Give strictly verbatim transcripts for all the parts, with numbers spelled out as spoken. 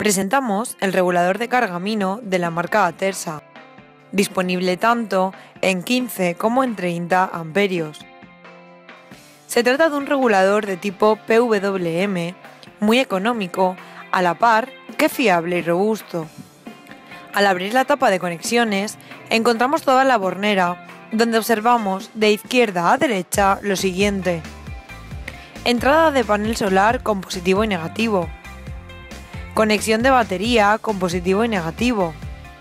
Presentamos el regulador de carga Mino de la marca Atersa, disponible tanto en quince como en treinta amperios. Se trata de un regulador de tipo P W M, muy económico, a la par que fiable y robusto. Al abrir la tapa de conexiones, encontramos toda la bornera, donde observamos de izquierda a derecha lo siguiente: entrada de panel solar con positivo y negativo, conexión de batería con positivo y negativo,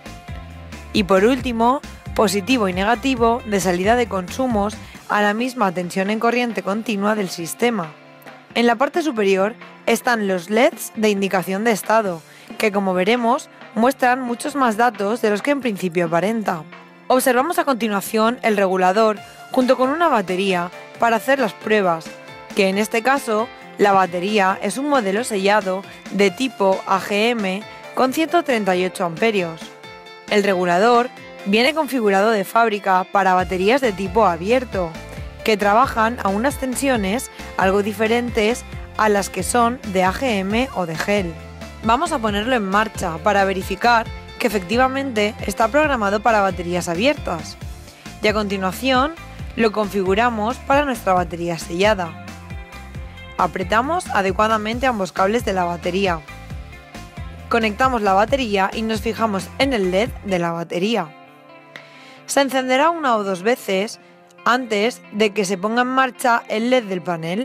y por último, positivo y negativo de salida de consumos a la misma tensión en corriente continua del sistema. En la parte superior están los L E Ds de indicación de estado, que como veremos muestran muchos más datos de los que en principio aparenta. Observamos a continuación el regulador junto con una batería para hacer las pruebas, que en este caso la batería es un modelo sellado de tipo A G M con ciento treinta y ocho amperios. El regulador viene configurado de fábrica para baterías de tipo abierto, que trabajan a unas tensiones algo diferentes a las que son de A G M o de gel. Vamos a ponerlo en marcha para verificar que efectivamente está programado para baterías abiertas, y a continuación lo configuramos para nuestra batería sellada. Apretamos adecuadamente ambos cables de la batería. Conectamos la batería y nos fijamos en el L E D de la batería. Se encenderá una o dos veces antes de que se ponga en marcha el L E D del panel.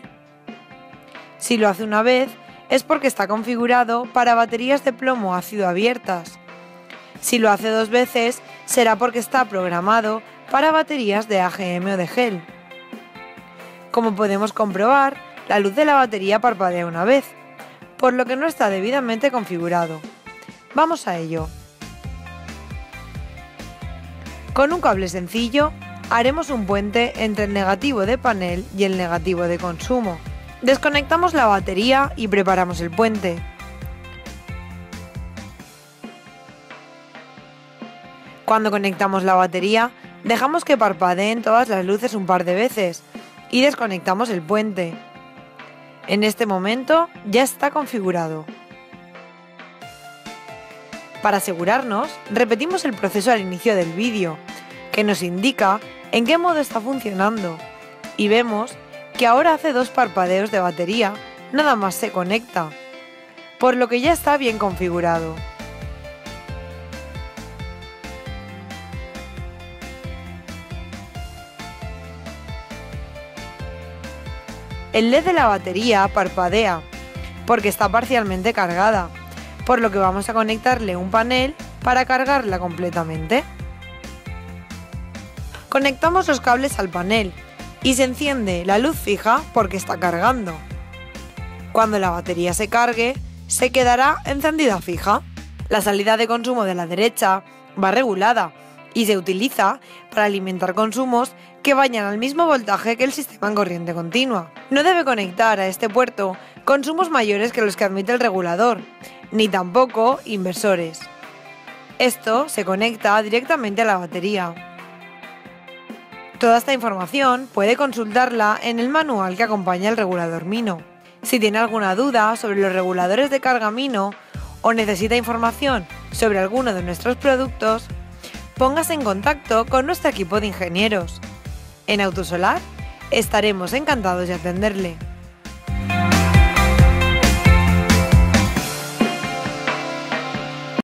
Si lo hace una vez, es porque está configurado para baterías de plomo ácido abiertas. Si lo hace dos veces, será porque está programado para baterías de A G M o de gel. Como podemos comprobar, la luz de la batería parpadea una vez, por lo que no está debidamente configurado. Vamos a ello. Con un cable sencillo, haremos un puente entre el negativo de panel y el negativo de consumo. Desconectamos la batería y preparamos el puente. Cuando conectamos la batería, dejamos que parpadeen todas las luces un par de veces y desconectamos el puente. En este momento ya está configurado. Para asegurarnos, repetimos el proceso al inicio del vídeo, que nos indica en qué modo está funcionando, y vemos que ahora hace dos parpadeos de batería, nada más se conecta, por lo que ya está bien configurado. El L E D de la batería parpadea porque está parcialmente cargada, por lo que vamos a conectarle un panel para cargarla completamente. Conectamos los cables al panel y se enciende la luz fija porque está cargando. Cuando la batería se cargue, se quedará encendida fija. La salida de consumo de la derecha va regulada y se utiliza para alimentar consumos que vayan al mismo voltaje que el sistema en corriente continua. No debe conectar a este puerto consumos mayores que los que admite el regulador, ni tampoco inversores. Esto se conecta directamente a la batería. Toda esta información puede consultarla en el manual que acompaña el regulador Mino. Si tiene alguna duda sobre los reguladores de carga Mino o necesita información sobre alguno de nuestros productos, póngase en contacto con nuestro equipo de ingenieros. En Autosolar estaremos encantados de atenderle.